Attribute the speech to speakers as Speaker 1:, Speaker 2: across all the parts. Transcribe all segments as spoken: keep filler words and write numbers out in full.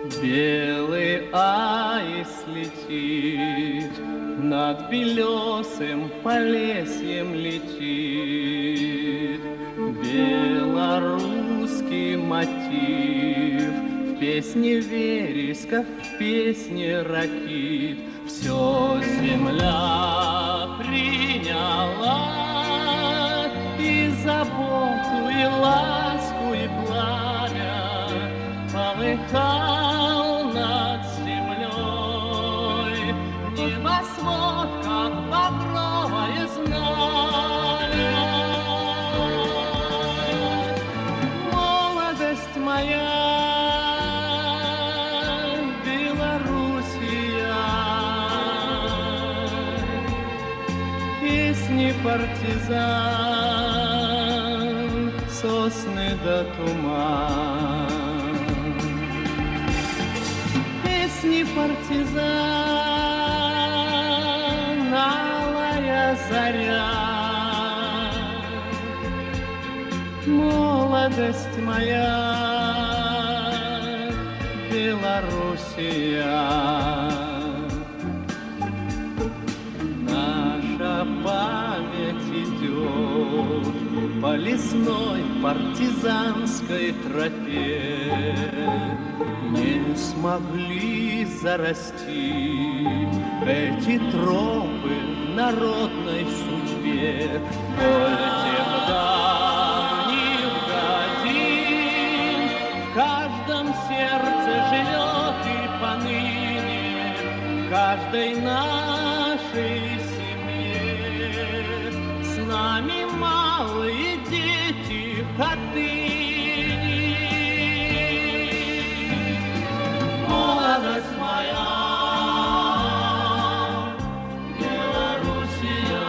Speaker 1: Белый аист летит, над белесым полесьем летит. Белорусский мотив в песне вереска, в песне ракит. Все земля приняла, и заботу, и ласку, и пламя полыхал над землей. Небосвод, как багровое знамя. Молодость моя, Белоруссия, песни партизан, сосны да туман. Песни партизан, алая заря. Молодость моя, Белоруссия. Наша память идет по лесной партизанской тропе. Не смогли зарасти эти тропы в народной судьбе. Боль тех давних годин в каждом сердце живет и поныне, в каждой нашей семье. С нами малые дети отныне. Молодость моя, Белоруссия,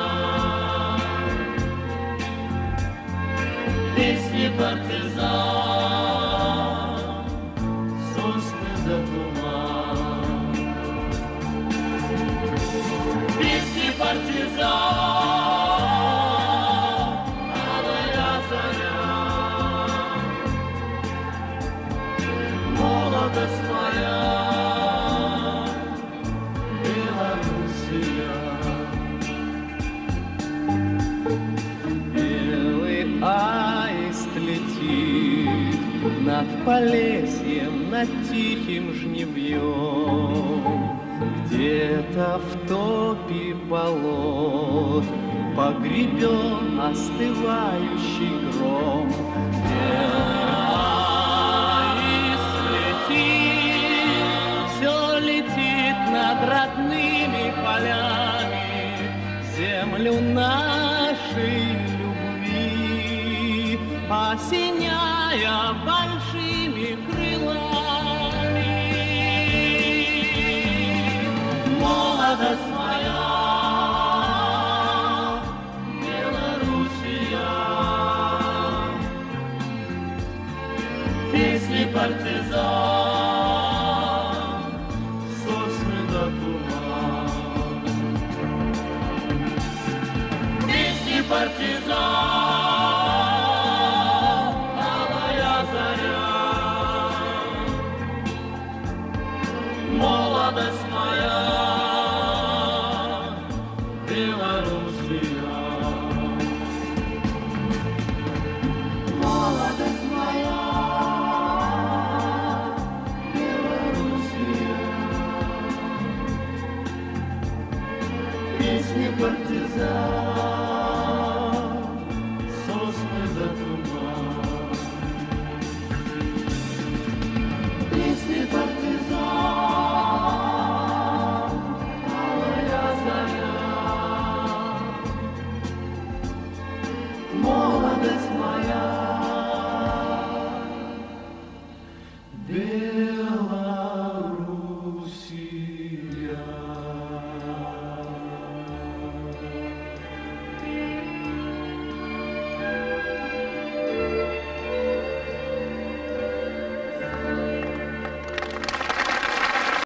Speaker 1: песни партизан, сосны да туман. Песни партизан, алая заря. Молодость моя, Белоруссия. Белый аист летит над полесьем, над тихим жнивьем. Где-то в топе болот погребен остывающий гром. Белый аист летит, все летит над родными полями, землю нашей любви, осеняя большими крылами. Молодость моя, Белоруссия, песни партизан, сосны да туман. Песни партизан.